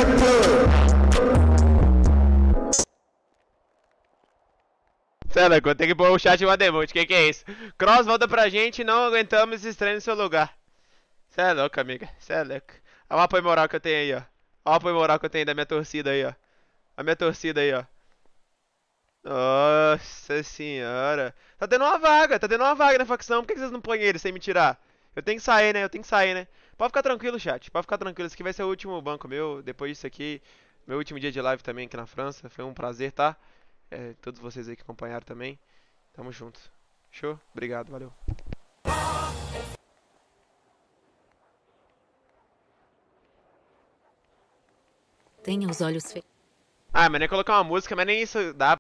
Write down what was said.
Sério, eu tenho que pôr o chat e o Ademote, que é isso? Cross, volta pra gente, não aguentamos esses treinos no seu lugar. Cê é louco, amiga, cê é louco. Olha o apoio moral que eu tenho aí, ó. Olha o apoio moral que eu tenho da minha torcida aí, ó. A minha torcida aí, ó. Nossa senhora. Tá tendo uma vaga na facção, por que vocês não põem ele sem me tirar? Eu tenho que sair, né? Eu tenho que sair, né? Pode ficar tranquilo, chat. Pode ficar tranquilo. Esse aqui vai ser o último banco meu. Depois disso aqui, meu último dia de live também aqui na França. Foi um prazer, tá? Todos vocês aí que acompanharam também. Tamo junto. Show? Obrigado, valeu. Tenha os olhos fechados. Ah, mas nem colocar uma música, mas nem isso dá.